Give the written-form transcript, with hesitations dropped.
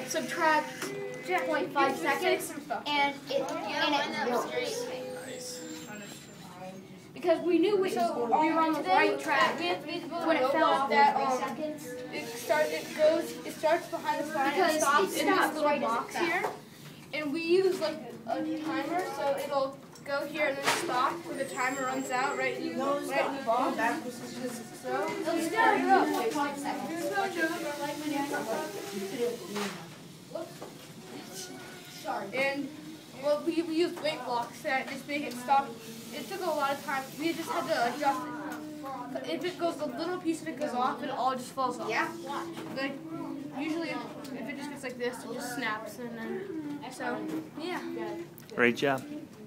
subtract 0.5 seconds, and it works. Because we knew we were on the right track when it fell off that 3 seconds. It starts behind the spine and stops in this little box here. And we use like a timer, so it'll go here and then stop when the timer runs out right in the box. It'll start up 5 seconds. And well, we use weight blocks that just make it stop. It took a lot of time. We just had to adjust it. If it goes, a little piece of it goes off, it all just falls off. Yeah. Like usually, if it just gets like this, it just snaps, and then so yeah. Great job.